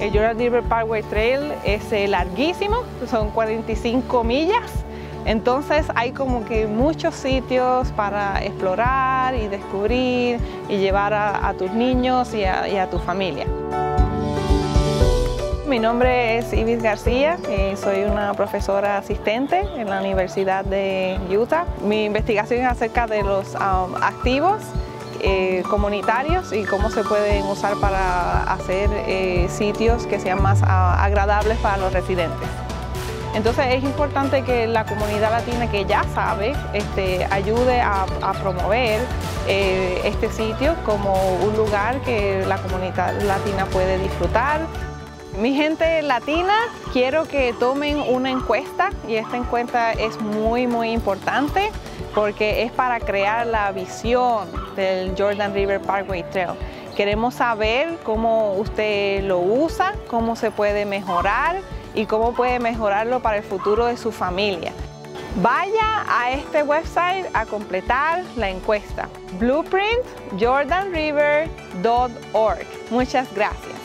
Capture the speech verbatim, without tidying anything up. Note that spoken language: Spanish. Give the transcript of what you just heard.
El Jordan River Parkway Trail es eh, larguísimo, son cuarenta y cinco millas, entonces hay como que muchos sitios para explorar y descubrir y llevar a, a tus niños y a, y a tu familia. Mi nombre es Ibis García y soy una profesora asistente en la Universidad de Utah. Mi investigación es acerca de los um, activos Eh, comunitarios y cómo se pueden usar para hacer eh, sitios que sean más uh, agradables para los residentes. Entonces es importante que la comunidad latina que ya sabe este, ayude a, a promover eh, este sitio como un lugar que la comunidad latina puede disfrutar. Mi gente latina, quiero que tomen una encuesta y esta encuesta es muy muy importante porque es para crear la visión del Jordan River Parkway Trail. Queremos saber cómo usted lo usa, cómo se puede mejorar y cómo puede mejorarlo para el futuro de su familia. Vaya a este website a completar la encuesta, blueprint jordan river punto org. Muchas gracias.